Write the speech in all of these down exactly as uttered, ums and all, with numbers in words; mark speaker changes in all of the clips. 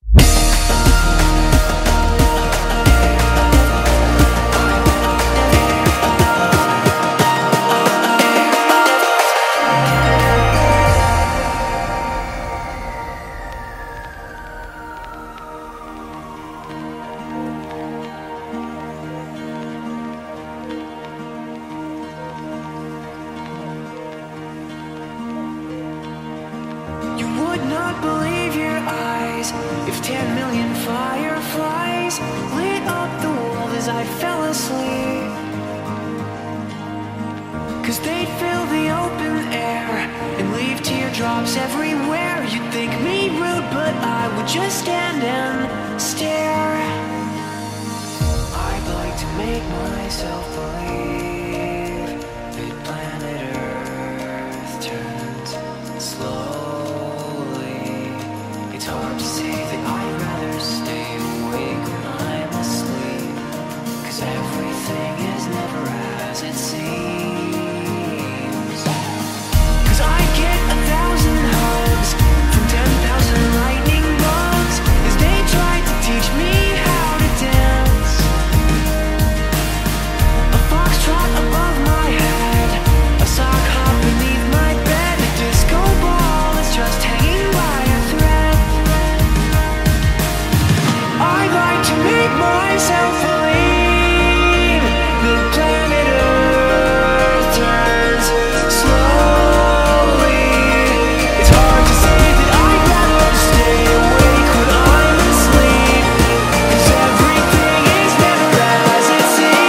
Speaker 1: Not believe your eyes if ten million fireflies lit up the world as I fell asleep. Cause they'd fill the open air and leave teardrops everywhere. You'd think me rude, but I would just stand and stare. I'd like to make myself believe that planet Earth turns slow. It's hard to say that I'd rather stay awake when I'm asleep, cause everything is never as it seems. Cause I get a thousand hugs from ten thousand lightning bugs as they try to teach me how to dance. A foxtrot above my head, a sock hop beneath my bed, a disco ball is just hanging by a thread. I'd like to make myself believe that planet Earth turns slowly. It's hard to say that I'd rather stay awake when I'm asleep, cause everything is never as it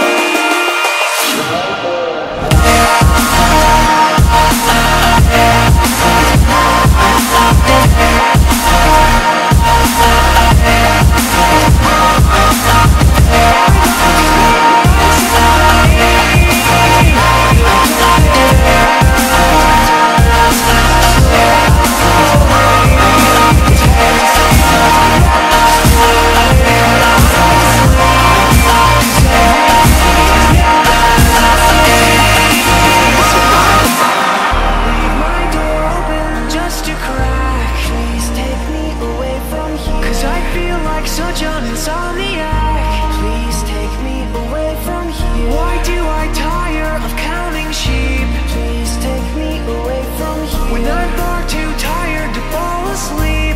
Speaker 1: such an insomniac. Please take me away from here. Why do I tire of counting sheep? Please take me away from here. When I'm far too tired to fall asleep.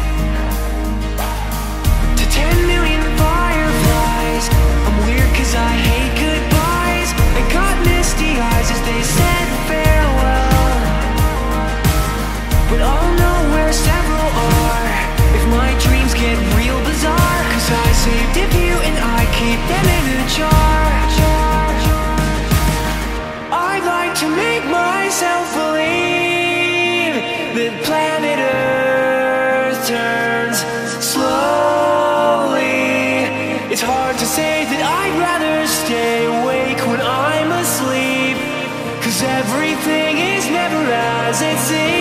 Speaker 1: To ten million fireflies, I'm weird cause I hate goodbyes. I got misty eyes as they said farewell, but I'll know where several are if my dreams get real bizarre, cause I saved a few and I keep them in a jar. I'd like to make myself believe that planet Earth turns slowly. It's hard to say that I'd rather stay awake when I'm asleep, cause everything is never as it seems.